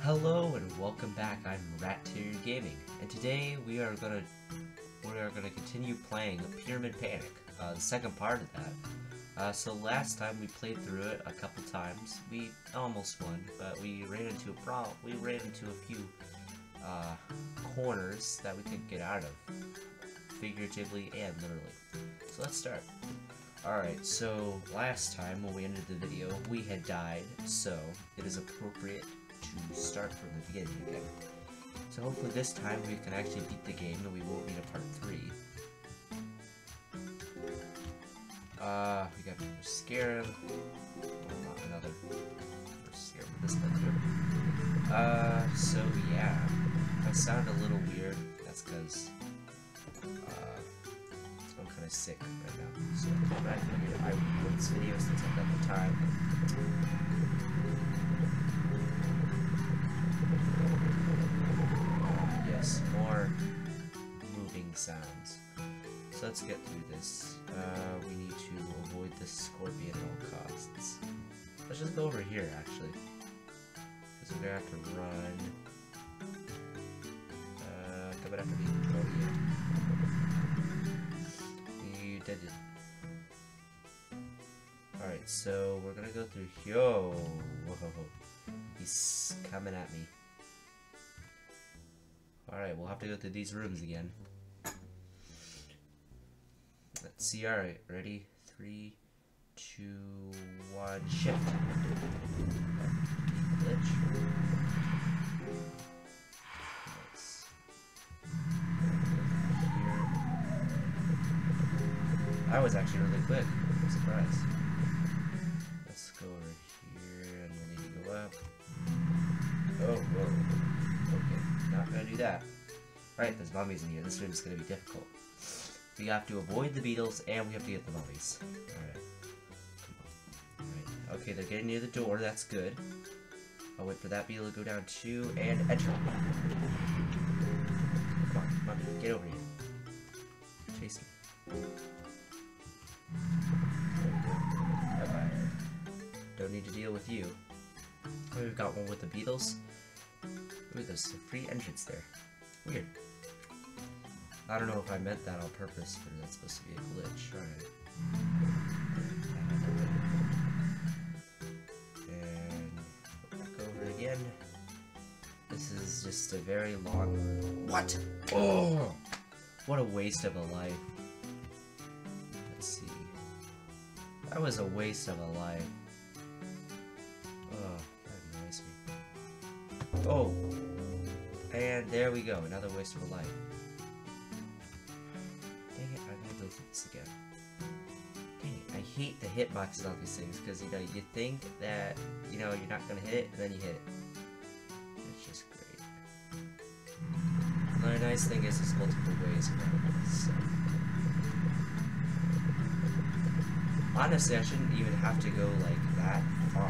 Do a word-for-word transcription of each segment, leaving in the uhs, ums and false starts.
Hello and welcome back. I'm Rattair Gaming, and today we are gonna we are gonna continue playing Pyramid Panic, uh, the second part of that. Uh, so last time we played through it a couple times. We almost won, but we ran into a pro. We ran into a few uh, corners that we couldn't get out of, figuratively and literally. So let's start. Alright, so last time when we ended the video, we had died, so it is appropriate to start from the beginning again. So hopefully this time we can actually beat the game and we won't need a part three. Uh, we got we're scared. Oh, not another. We're scared with this one too. Uh, so yeah. I sound a little weird. That's because uh, I'm kind of sick right now. So I figured I would put this video since I've got the time. Yes, more moving sounds. So let's get through this. Uh, we need to avoid the scorpion at all costs. Let's just go over here, actually. Because we're gonna have to run. Uh, coming after me. Oh, yeah. You did it. Alright, so we're gonna go through here. Whoa. He's coming at me. Alright, we'll have to go through these rooms again. Let's see, alright, ready? Three, two, one, shift. Glitch. Let's here. That was actually really quick. I'm surprised. Let's go over here and we need to go up. Oh, whoa. Okay. Not gonna do that. Right, there's mummies in here. This room is gonna be difficult. We have to avoid the beetles and we have to get the mummies. Alright. Alright. Okay, they're getting near the door. That's good. I'll wait for that beetle to go down too and enter. Come on, mummy, get over here. Chase me. Bye bye. Don't need to deal with you. Oh, we've got one with the beetles. Ooh, there's a free entrance there. Weird. I don't know if I meant that on purpose, or that's supposed to be a glitch. Alright. And go back over again. This is just a very long room. What? Oh! What a waste of a life. Let's see. That was a waste of a life. Oh, that annoys me. Oh! And there we go, another waste of a life. Dang it, I'm gonna go through this again. Dang it, I hate the hitboxes on these things, because, you know, you think that, you know, you're not gonna hit it, and then you hit it. It's just great. Another nice thing is there's multiple ways around this, so. Honestly, I shouldn't even have to go, like, that far.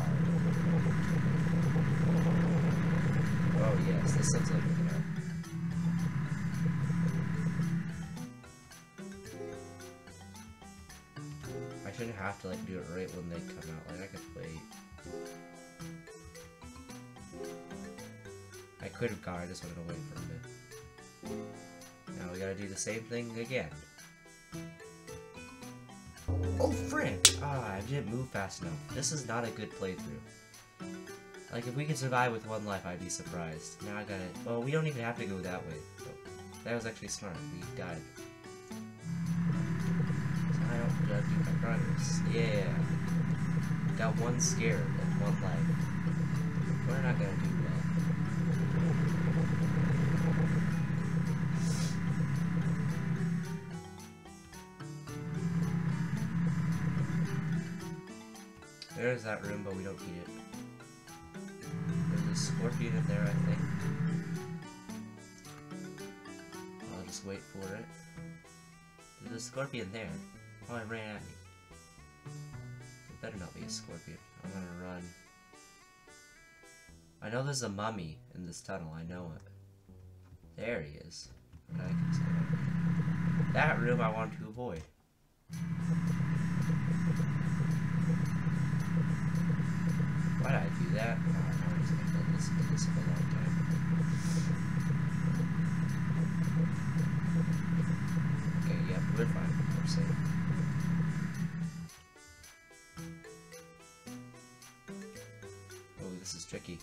Oh yes, this looks like it now. I shouldn't have to like do it right when they come out. Like I could wait. I could have gone. I just wanted to wait for a bit. Now we gotta do the same thing again. Oh frick! Ah, I didn't move fast enough. This is not a good playthrough. Like, if we could survive with one life, I'd be surprised. Now I gotta... Well, we don't even have to go that way. So, that was actually smart. We died. So I don't gotta do my progress. Yeah. Got one scared and one life. We're not gonna do well. There's that room, but we don't need it. Scorpion in there, I think. I'll just wait for it. There's a scorpion there. Oh, it ran at me. It better not be a scorpion. I'm gonna run. I know there's a mummy in this tunnel. I know it. There he is. But I can stay right. That room I want to avoid. Why did I do that? Oh, I'm just gonna listen to this for a long be.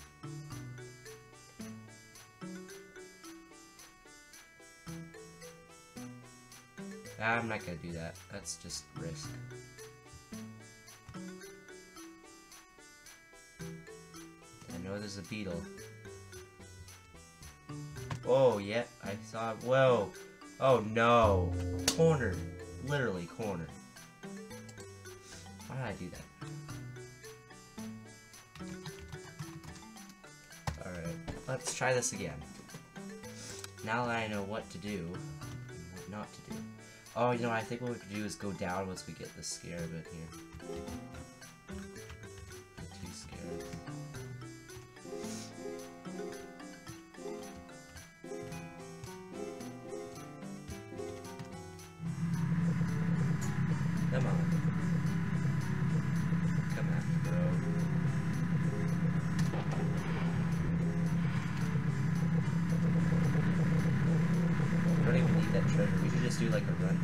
I'm not gonna do that. That's just risk. I know there's a beetle. Oh, yep, yeah, I saw. Whoa! Oh no! Corner! Literally corner. Why did I do that? Alright, let's try this again. Now that I know what to do and what not to do. Oh, you know, I think what we could do is go down once we get the scare bit here. I'm too scared. Come on. Come at me, bro. We don't even need that treasure. We should just do like a run.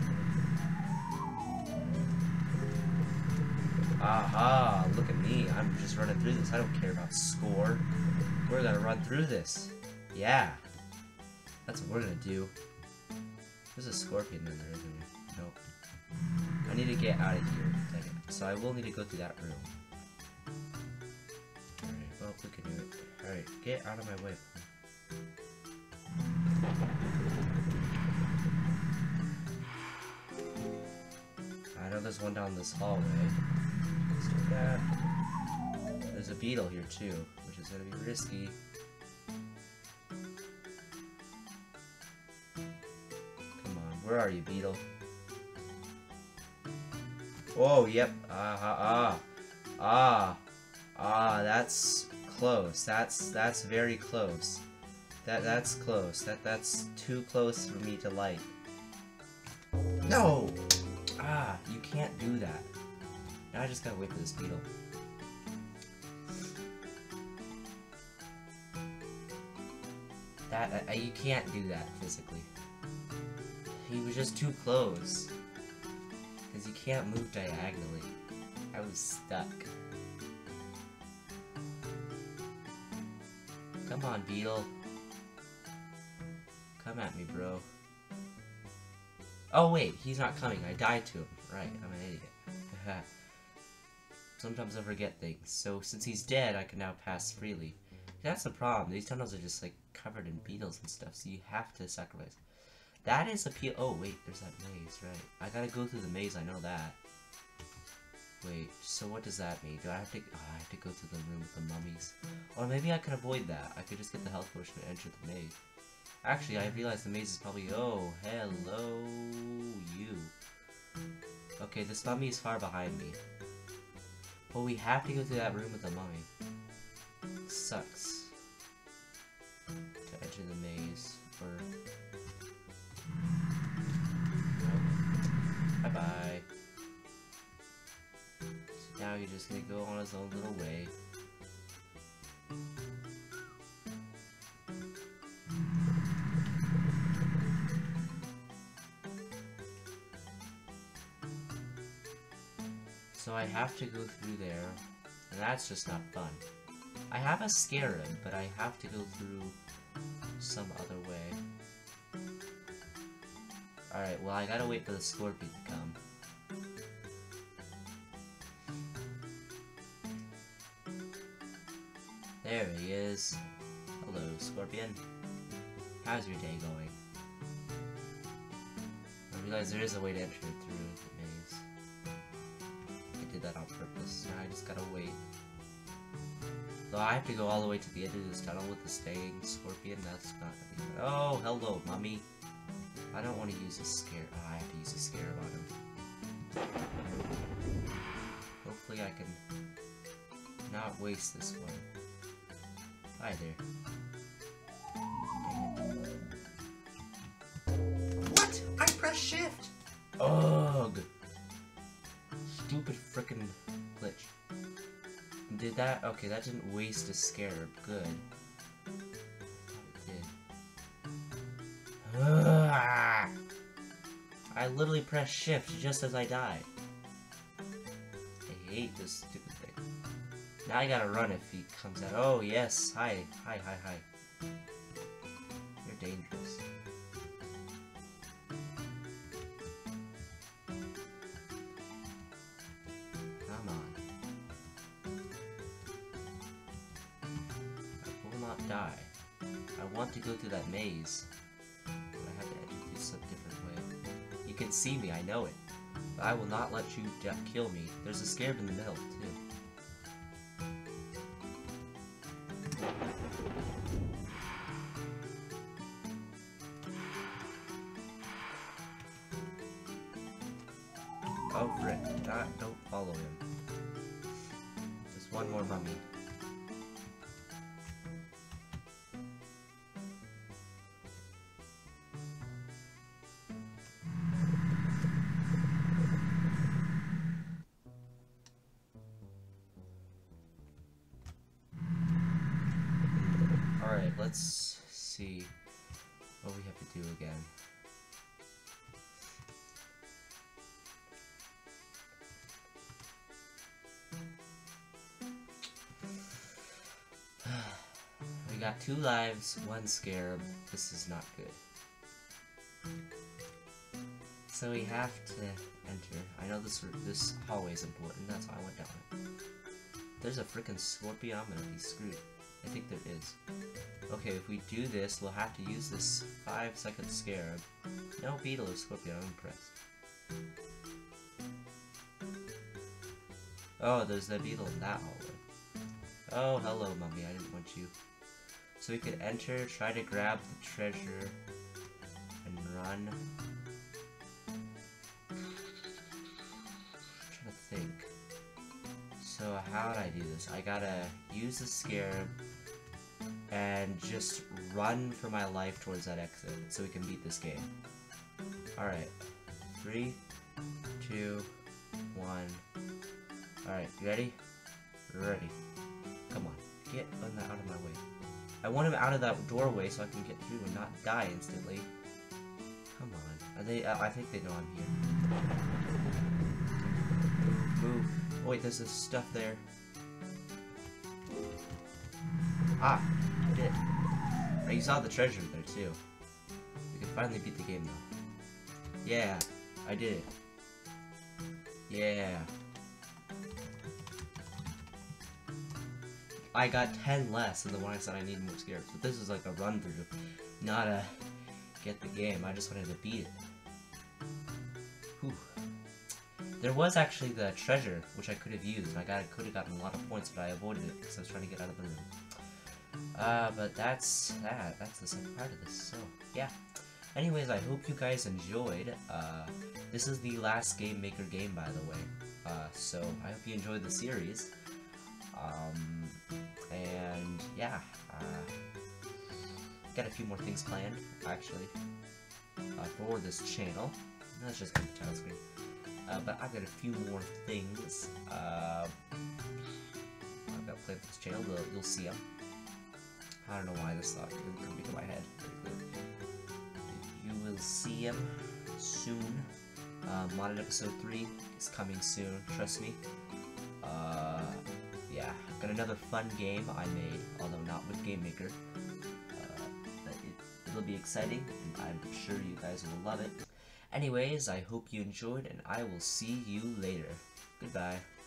Aha! Look at me. I'm just running through this. I don't care about score. We're gonna run through this. Yeah. That's what we're gonna do. There's a scorpion in there, isn't there? Nope. I need to get out of here. Dang it. So I will need to go through that room. Alright, well, we can do it. Alright, get out of my way. I know there's one down this hallway. Let's do that. There's a beetle here too, which is gonna be risky. Come on, where are you, beetle? Oh, yep. Ah, ah, ah, ah, ah. That's close. That's that's very close. That that's close. That that's too close for me to like. No. Ah, you can't do that. Now I just gotta wait for this beetle. That uh, you can't do that physically. He was just too close. Because you can't move diagonally. I was stuck. Come on, beetle. Come at me, bro. Oh wait, he's not coming. I died to him. Right, I'm an idiot. Sometimes I forget things. So since he's dead, I can now pass freely. That's the problem. These tunnels are just like covered in beetles and stuff, so you have to sacrifice. That is a peel. Oh wait, there's that maze, right? I gotta go through the maze. I know that. Wait, so what does that mean? Do I have to? Oh, I have to go through the room with the mummies. Or maybe I could avoid that. I could just get the health potion and enter the maze. Actually, I realized the maze is probably. Oh, hello, you. Okay, this mummy is far behind me. Well, we have to go through that room with the mummy. Sucks. To enter the maze, or. Bye bye. So now he's just gonna go on his own little way. So I have to go through there, and that's just not fun. I have a scarab, but I have to go through some other way. Alright, well I gotta wait for the scorpion to come. There he is. Hello, scorpion. How's your day going? I realize there is a way to enter through the maze. I did that on purpose. Now I just gotta wait. Though I have to go all the way to the end of this tunnel with the staying scorpion, that's not gonna be good. Oh, hello, mummy. I don't want to use a scare. Oh, I have to use a scarab on him. Hopefully I can not waste this one. Hi there. What? I pressed shift! Ugh! Stupid frickin' glitch. Did that? Okay, that didn't waste a scarab. Good. Ugh. I literally pressed shift just as I died. I hate this stupid thing. Now I gotta run if he comes out. Oh, yes. Hi. Hi, hi, hi. You're dangerous. Come on. I will not die. I want to go through that maze. But I have to enter this a different way. You can see me, I know it. But I will not let you kill me. There's a scarab in the middle, too. Oh, frick. Not, don't follow him. Just one more mummy. Alright, let's see what we have to do again. We got two lives, one scarab. This is not good. So we have to enter. I know this this hallway is important, that's why I went down it. There's a freaking scorpion, I'm gonna be screwed. I think there is. Okay, if we do this, we'll have to use this five second scarab. No beetle or scorpion, I'm impressed. Oh, there's the beetle in that hallway. Oh, hello, mummy, I didn't want you. So we could enter, try to grab the treasure, and run. I'm trying to think. So how would I do this? I gotta use the scarab and just run for my life towards that exit so we can beat this game. Alright. Three, two, one. Alright, you ready? Ready. Come on. Get out of my way. I want him out of that doorway so I can get through and not die instantly. Come on. Are they? Uh, I think they know I'm here. Move, move. Oh, wait, there's this stuff there. Ah, I did. Oh, you saw the treasure there too. We can finally beat the game though. Yeah, I did it. Yeah. I got ten less than the one I said I needed more scarabs, but this is like a run through, not a get the game. I just wanted to beat it. Whew. There was actually the treasure, which I could have used. I got could have gotten a lot of points, but I avoided it because I was trying to get out of the room. Uh, but that's that. That's the second part of this. So yeah. Anyways, I hope you guys enjoyed. Uh, this is the last Game Maker game, by the way. Uh, so I hope you enjoyed the series. Um, and yeah, uh, got a few more things planned, actually, uh, for this channel. That's just going to title screen. Uh, but I've got a few more things, uh, I've got planned for this channel. You'll, you'll see them. I don't know why this thought didn't come into my head. You will see them soon. Uh, Modded Episode three is coming soon, trust me. Uh, yeah, got another fun game I made, although not with Game Maker. Uh, but it, it'll be exciting, and I'm sure you guys will love it. Anyways, I hope you enjoyed, and I will see you later. Goodbye.